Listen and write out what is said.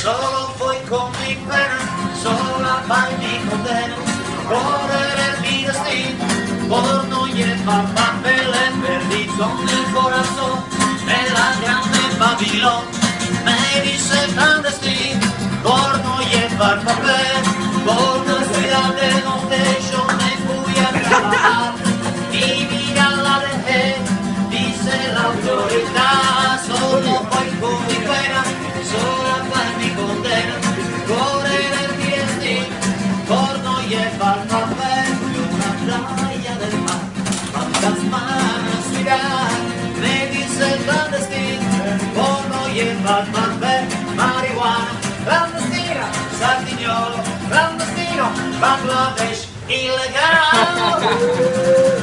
solo voy con mi pena, sola va mi condena, correr mi destino, por no llevar papeles, perdí con el corazón, en la grande Babilón, me dice clandestino, por no llevar papel, por no cuidar de donde yo me fui a trabajar, mi vida la dejé, dice la autoridad, solo voy con mi pena, sola va mi condena, correr el destino, por no llevar papel, fui a una playa del mar, fantasmas mirar, me dice clandestino, por no llevar papel, marihuana, clandestina, sardiñolo, clandestino, Bangladesh, ilegal.